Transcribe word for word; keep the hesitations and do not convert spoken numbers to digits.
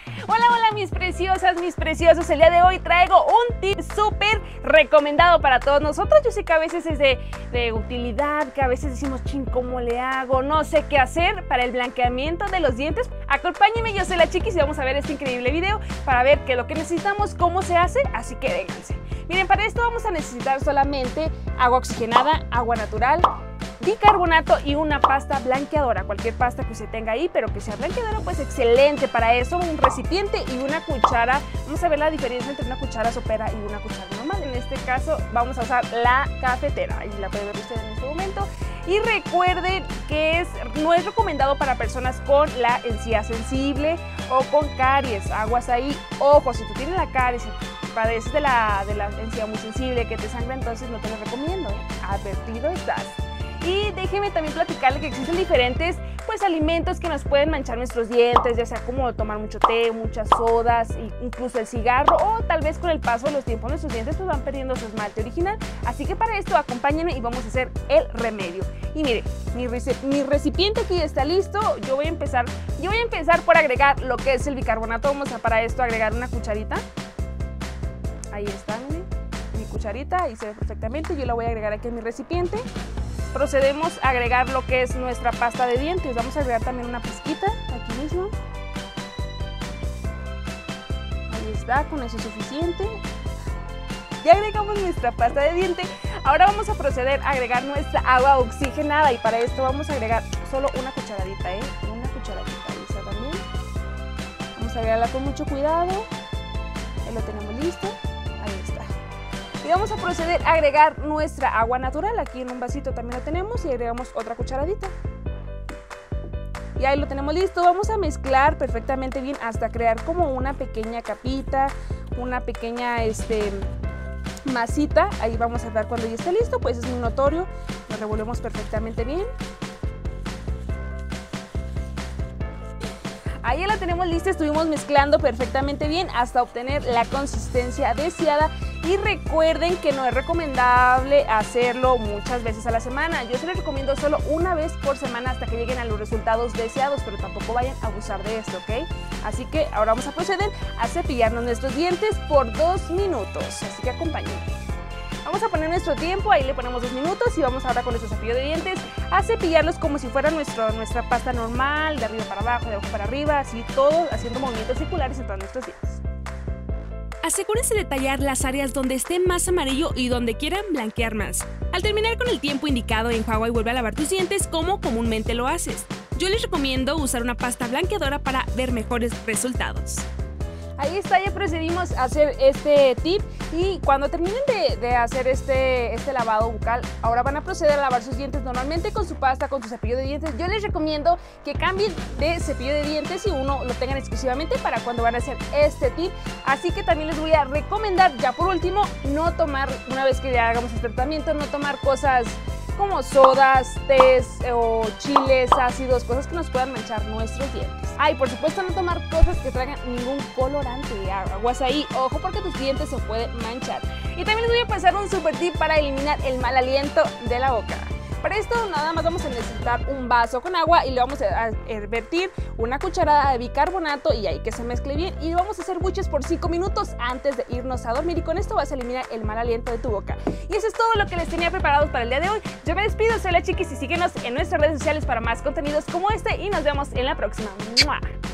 Hola, hola mis preciosas, mis preciosos. El día de hoy traigo un tip súper recomendado para todos nosotros. Yo sé que a veces es de, de utilidad, que a veces decimos, ching, ¿cómo le hago? No sé qué hacer para el blanqueamiento de los dientes. Acompáñenme, yo soy la Chiquis y vamos a ver este increíble video para ver qué es lo que necesitamos, cómo se hace, así que vénganse. Miren, para esto vamos a necesitar solamente agua oxigenada, agua natural, bicarbonato y una pasta blanqueadora, cualquier pasta que usted tenga ahí, pero que sea blanqueadora, pues excelente. Para eso un recipiente y una cuchara. Vamos a ver la diferencia entre una cuchara sopera y una cuchara normal. En este caso vamos a usar la cafetera, ahí la puede ver usted en este momento. Y recuerden que es, no es recomendado para personas con la encía sensible o con caries. Aguas ahí, ojo, si tú tienes la caries y padeces de la, de la encía muy sensible que te sangra, entonces no te lo recomiendo, ¿eh? Advertido estás. Y déjenme también platicarles que existen diferentes pues alimentos que nos pueden manchar nuestros dientes, ya sea como tomar mucho té, muchas sodas, incluso el cigarro, o tal vez con el paso de los tiempos nuestros dientes pues van perdiendo su esmalte original. Así que para esto acompáñenme y vamos a hacer el remedio. Y mire, mi, mi recipiente aquí está listo. Yo voy a empezar, yo voy a empezar por agregar lo que es el bicarbonato. Vamos a para esto agregar una cucharita. Ahí está, miren, mi cucharita, ahí se ve perfectamente. Yo la voy a agregar aquí en mi recipiente. Procedemos a agregar lo que es nuestra pasta de dientes. Vamos a agregar también una pizquita aquí mismo. Ahí está, con eso es suficiente. Ya agregamos nuestra pasta de diente. Ahora vamos a proceder a agregar nuestra agua oxigenada y para esto vamos a agregar solo una cucharadita, ¿eh? Una cucharadita, ahí está también. Vamos a agregarla con mucho cuidado. Ahí lo tenemos listo. Ahí está. Y vamos a proceder a agregar nuestra agua natural. Aquí en un vasito también lo tenemos y agregamos otra cucharadita. Y ahí lo tenemos listo. Vamos a mezclar perfectamente bien hasta crear como una pequeña capita, una pequeña este, masita. Ahí vamos a ver cuando ya esté listo, pues es muy notorio. Lo revolvemos perfectamente bien. Ahí ya la tenemos lista, estuvimos mezclando perfectamente bien hasta obtener la consistencia deseada. Y recuerden que no es recomendable hacerlo muchas veces a la semana. Yo se les recomiendo solo una vez por semana hasta que lleguen a los resultados deseados, pero tampoco vayan a abusar de esto, ¿ok? Así que ahora vamos a proceder a cepillarnos nuestros dientes por dos minutos, así que acompáñenme. Vamos a poner nuestro tiempo, ahí le ponemos dos minutos y vamos ahora con nuestro cepillo de dientes a cepillarlos como si fuera nuestro, nuestra pasta normal, de arriba para abajo, de abajo para arriba, así todo haciendo movimientos circulares en todos nuestros dientes. Asegúrense de tallar las áreas donde esté más amarillo y donde quieran blanquear más. Al terminar con el tiempo indicado, enjuaga y vuelve a lavar tus dientes como comúnmente lo haces. Yo les recomiendo usar una pasta blanqueadora para ver mejores resultados. Ahí está, ya procedimos a hacer este tip y cuando terminen de, de hacer este, este lavado bucal, ahora van a proceder a lavar sus dientes normalmente con su pasta, con su cepillo de dientes. Yo les recomiendo que cambien de cepillo de dientes y uno lo tengan exclusivamente para cuando van a hacer este tip. Así que también les voy a recomendar, ya por último, no tomar, una vez que ya hagamos este tratamiento, no tomar cosas como sodas, tés o chiles ácidos, cosas que nos puedan manchar nuestros dientes. Ah, y por supuesto no tomar cosas que traigan ningún colorante, aguas ahí, ojo porque tus dientes se pueden manchar. Y también les voy a pasar un super tip para eliminar el mal aliento de la boca. Para esto nada más vamos a necesitar un vaso con agua y le vamos a vertir una cucharada de bicarbonato y ahí que se mezcle bien y vamos a hacer buches por cinco minutos antes de irnos a dormir y con esto vas a eliminar el mal aliento de tu boca. Y eso es todo lo que les tenía preparados para el día de hoy. Yo me despido, soy la Chiquis y síguenos en nuestras redes sociales para más contenidos como este y nos vemos en la próxima. ¡Mua!